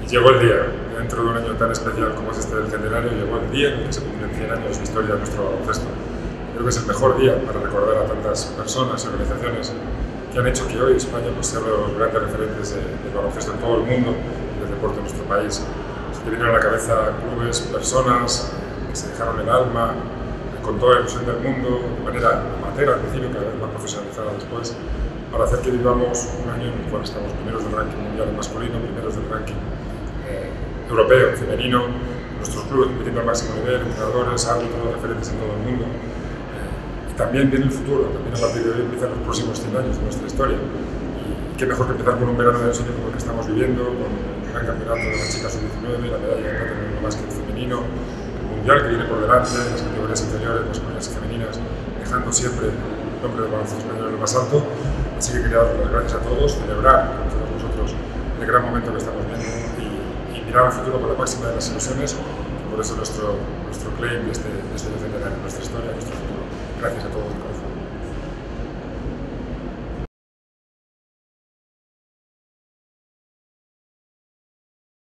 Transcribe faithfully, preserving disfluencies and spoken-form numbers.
Y llegó el día, dentro de un año tan especial como es este del Centenario, llegó el día en el que se cumplen cien años de historia de nuestro baloncesto. Creo que es el mejor día para recordar a tantas personas y organizaciones que han hecho que hoy España pues, sea uno de los grandes referentes de, del baloncesto en todo el mundo y del deporte en nuestro país. Se te vinieron a la cabeza clubes, personas que se dejaron el alma, con toda la ilusión del mundo, de manera amateur al principio, cada vez más profesionalizada después, para hacer que vivamos un año en el cual estamos primeros del ranking mundial en masculino, primeros del ranking eh, europeo, femenino, nuestros clubes compitiendo al máximo nivel, entrenadores, árbitros, referentes en todo el mundo. Eh, y también viene el futuro, también a partir de hoy empiezan los próximos cien años de nuestra historia. Y qué mejor que empezar con un verano de ensueño como el que estamos viviendo, con el gran campeonato de las chicas sub diecinueve, la medalla de plata en el básquet femenino, mundial que viene por delante, las categorías inferiores, masculinas y femeninas, dejando siempre el nombre del baloncesto español en lo más alto. Así que quería dar las gracias a todos, celebrar con todos nosotros el gran momento que estamos viendo y, y mirar al futuro con la máxima de las ilusiones. Y por eso nuestro, nuestro claim de este, de este centenario, nuestra historia, nuestro futuro. Gracias a todos.